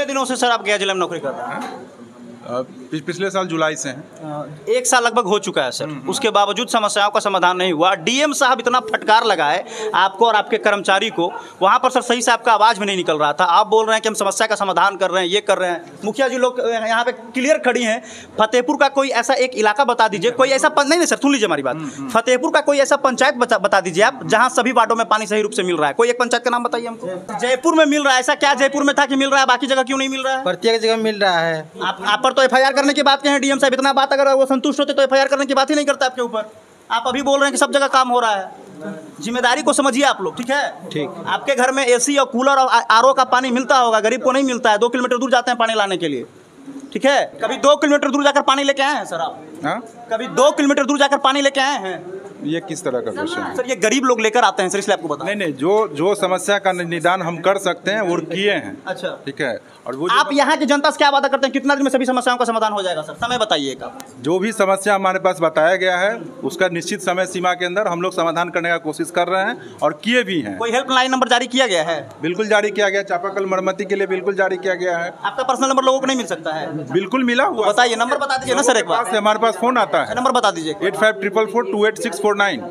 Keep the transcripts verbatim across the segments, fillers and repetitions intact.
कितने दिनों से सर आप गया जिला में नौकरी कर रहे हैं? पिछले साल जुलाई से हैं। एक साल लगभग हो चुका है सर, उसके बावजूद समस्याओं का समाधान नहीं हुआ। डीएम साहब इतना फटकार लगाए आपको और आपके कर्मचारी को, वहाँ पर सर सही से आपका आवाज़ भी नहीं निकल रहा था। आप बोल रहे हैं कि हम समस्या का समाधान कर रहे हैं, ये कर रहे हैं। मुखिया जी लोग यहाँ पे क्लियर खड़ी हैं। फतेहपुर का कोई ऐसा एक इलाका बता दीजिए, कोई ऐसा नहीं नहीं सर सुन लीजिए हमारी बात। फतेहपुर का कोई ऐसा पंचायत बता, बता दीजिए आप जहाँ सभी वार्डों में पानी सही रूप से मिल रहा है। कोई एक पंचायत का नाम बताइए हमको। जयपुर में मिल रहा है, ऐसा क्या जयपुर में था कि मिल रहा है, बाकी जगह क्यों नहीं मिल रहा है? प्रत्येक जगह मिल रहा है। आप आप पर तो एफ आई आर करने की बात कहें डीएम साहब, इतना बात अगर वो संतुष्ट होते तो एफ आई आर करने की बात ही नहीं करता आपके ऊपर। आप अभी बोल रहे हैं कि सब जगह काम हो रहा है। जिम्मेदारी को समझिए आप लोग, ठीक है? ठीक। आपके घर में एसी और कूलर और आर ओ का पानी मिलता होगा, गरीब को नहीं मिलता है। दो किलोमीटर दूर जाते हैं पानी लाने के लिए, ठीक है? कभी दो किलोमीटर दूर जाकर पानी लेके आए हैं सर आप? हाँ? कभी दो किलोमीटर दूर जाकर पानी लेके आए हैं? ये किस तरह का क्वेश्चन है? सर ये गरीब लोग लेकर आते हैं सर, इसलिए आपको बता। नहीं नहीं, जो जो समस्या का निदान हम कर सकते हैं वो किए हैं। अच्छा, ठीक है। और वो आप यहाँ की जनता से क्या वादा करते हैं, कितना दिन में सभी समस्याओं का समाधान हो जाएगा सर? समय बताइए आप। जो भी समस्या हमारे पास बताया गया है उसका निश्चित समय सीमा के अंदर हम लोग समाधान करने का कोशिश कर रहे हैं और किए भी हैं। कोई हेल्पलाइन नंबर जारी किया गया है? बिल्कुल जारी किया गया। चापाकल मरम्मती के लिए बिल्कुल जारी किया गया है। आपका पर्सनल नंबर लोगों को नहीं मिल सकता है? बिल्कुल मिला हुआ। बताइए नंबर बता दीजिए ना सर एक बार। हमारे पास फोन आता है, नंबर बता दीजिए। Eight five triple four two eight six four nine.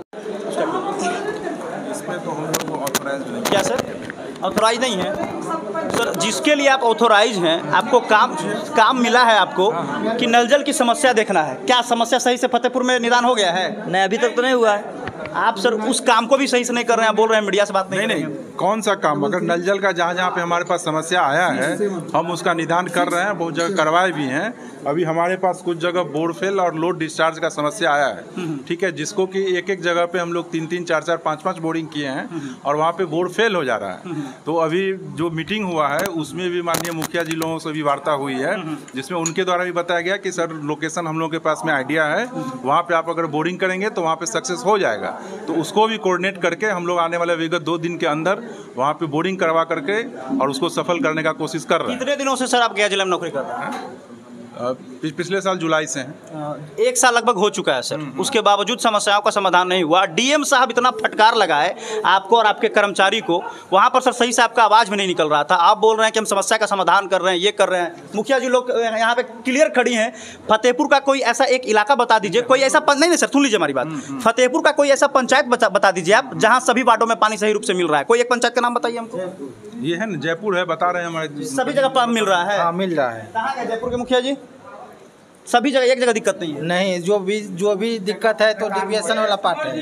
क्या सर ऑथोराइज नहीं है सर? जिसके लिए आप ऑथोराइज हैं, आपको काम काम मिला है आपको कि नल जल की समस्या देखना है। क्या समस्या सही से फतेहपुर में निदान हो गया है? नहीं, अभी तक तो नहीं हुआ है। आप सर उस काम को भी सही से नहीं कर रहे हैं, बोल रहे हैं मीडिया से बात नहीं नहीं नहीं, कौन सा काम? अगर नल जल का जहाँ जहाँ पे हमारे पास समस्या आया है हम उसका निदान कर रहे हैं, बहुत जगह करवाए भी हैं। अभी हमारे पास कुछ जगह बोरफेल और लोड डिस्चार्ज का समस्या आया है, ठीक है, जिसको कि एक एक जगह पे हम लोग तीन तीन चार चार पाँच पाँच बोरिंग किए हैं और वहाँ पे बोरफेल हो जा रहा है। तो अभी जो मीटिंग हुआ है उसमें भी माननीय मुखिया जी लोगों से भी वार्ता हुई है, जिसमें उनके द्वारा भी बताया गया कि सर लोकेशन हम लोगों के पास में आइडिया है, वहाँ पे आप अगर बोरिंग करेंगे तो वहाँ पे सक्सेस हो जाएगा। तो उसको भी कोऑर्डिनेट करके हम लोग आने वाले विगत दो दिन के अंदर वहाँ पे बोरिंग करवा करके और उसको सफल करने का कोशिश कर रहे हैं। कितने दिनों से सर आप गया जिला में नौकरी कर रहे हैं? पिछले साल जुलाई से हैं। एक साल लगभग हो चुका है सर, उसके बावजूद समस्याओं का समाधान नहीं हुआ। डीएम साहब इतना फटकार लगाए आपको और आपके कर्मचारी को, वहाँ पर सर सही से आपका आवाज़ भी नहीं निकल रहा था। आप बोल रहे हैं कि हम समस्या का समाधान कर रहे हैं, ये कर रहे हैं। मुखिया जी लोग यहाँ पे क्लियर खड़ी हैं। फतेहपुर का कोई ऐसा एक इलाका बता दीजिए, कोई ऐसा नहीं नहीं सर सुन लीजिए हमारी बात। फतेहपुर का कोई ऐसा पंचायत बता दीजिए आप जहाँ सभी वार्डों में पानी सही रूप से मिल रहा है। कोई एक पंचायत का नाम बताइए हमको। ये है ना, जयपुर है, बता रहे हैं हमारे सभी जगह पानी मिल रहा है। हाँ, मिल रहा है। कहाँ है जयपुर के मुखिया जी? सभी जगह, एक जगह दिक्कत नहीं है? नहीं, जो भी जो भी दिक्कत है तो डिविएशन वाला पार्ट है।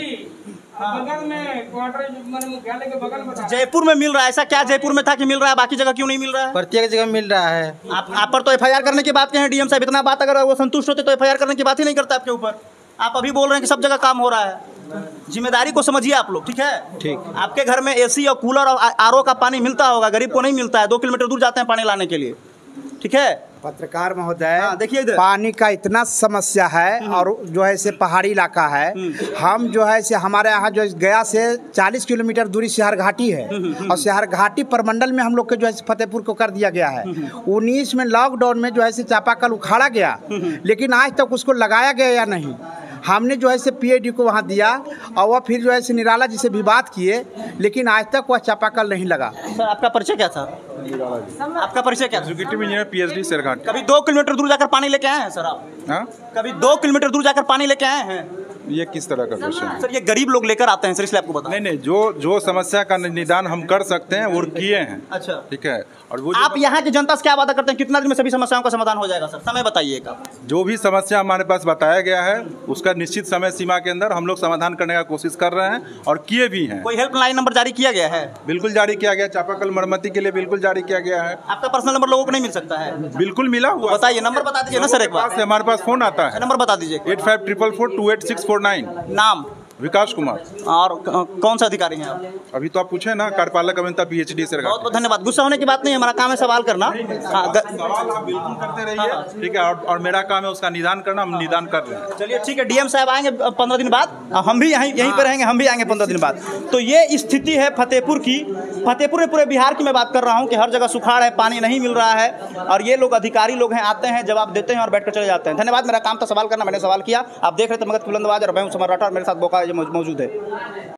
बगल में क्वार्टर मुख्यालय के बगल में जयपुर में मिल रहा है, ऐसा क्या जयपुर में था कि मिल रहा है, बाकी जगह क्यों नहीं मिल रहा है? प्रत्येक जगह मिल रहा है। आप आप पर तो एफ आई आर करने की बात कहें डीएम साहब, इतना बात अगर वो संतुष्ट होते तो एफ आई आर करने की बात ही नहीं करता आपके ऊपर। आप अभी बोल रहे हैं कि सब जगह काम हो रहा है। जिम्मेदारी को समझिए आप लोग, ठीक है? ठीक। आपके घर में एसी और कूलर और आर ओ का पानी मिलता होगा, गरीब को नहीं मिलता है। दो किलोमीटर दूर जाते हैं पानी लाने के लिए, ठीक है? पत्रकार महोदय, हाँ, देखिए इधर पानी का इतना समस्या है और जो है से पहाड़ी इलाका है। हम जो है से हमारे यहाँ जो गया से चालीस किलोमीटर दूरी शहर घाटी है और शहर घाटी प्रमंडल में हम लोग के जो है फतेहपुर को कर दिया गया है। उन्नीस में लॉकडाउन में जो है से चापाकल उखाड़ा गया, लेकिन आज तक उसको लगाया गया या नहीं। हमने जो है से पीएडी को वहाँ दिया और वह फिर जो है से निराला जी से भी बात किए, लेकिन आज तक वह चापाकल नहीं लगा। सर आपका परिचय क्या था? आपका परिचय क्या था? Executive engineer PhD Sherghat. कभी दो किलोमीटर दूर जाकर पानी लेके आए हैं सर आप? हाँ? कभी दो किलोमीटर दूर जाकर पानी लेके आए हैं? ये किस तरह का क्वेश्चन है? सर ये गरीब लोग लेकर आते हैं सर, इसलिए आपको बता। नहीं नहीं, जो जो समस्या का निदान हम कर सकते हैं वो किए हैं। अच्छा, ठीक है। और वो आप यहाँ की जनता से क्या वादा करते हैं, कितना दिन में सभी समस्याओं का समाधान हो जाएगा सर? समय बताइए आप। जो भी समस्या हमारे पास बताया गया है उसका निश्चित समय सीमा के अंदर हम लोग समाधान करने का कोशिश कर रहे हैं और किए भी हैं। कोई हेल्पलाइन नंबर जारी किया गया है? बिल्कुल जारी किया गया। चापाकल मरम्मती के लिए बिल्कुल जारी किया गया है। आपका पर्सनल नंबर लोगों को नहीं मिल सकता है? बिल्कुल मिला हुआ। बताइए नंबर बता दीजिए ना सर एक बार। हमारे पास फोन आता है, नंबर बता दीजिए। Eight five triple four two eight six four nine. नाम? विकास कुमार। और कौन सा अधिकारी हैं आप? अभी तो आप पूछे ना, कार्यपालक अभियंता पीएचडी से। बहुत बहुत धन्यवाद। गुस्सा होने की बात नहीं है, हमारा काम है सवाल करना। हाँ, सवाल आप बिल्कुल करते रहिए, ठीक है। और, और मेरा काम है उसका निदान करना, हम निदान कर रहे हैं। चलिए ठीक है, डीएम साहब आएंगे पंद्रह दिन बाद, हम भी यहीं यहीं पर रहेंगे, हम भी आएंगे पंद्रह दिन बाद। तो ये स्थिति है फतेहपुर की। फतेहपुर में पूरे बिहार की मैं बात कर रहा हूँ कि हर जगह सुखाड़ है, पानी नहीं मिल रहा है और ये लोग अधिकारी लोग हैं, आते हैं, जवाब देते हैं और बैठ कर चले जाते हैं। धन्यवाद। मेरा काम था सवाल करना, मैंने सवाल किया। आप देख रहे थे मगध बुलंदबाज और मैं हूं समर राठौर, मेरे साथ बोका मौजूद है।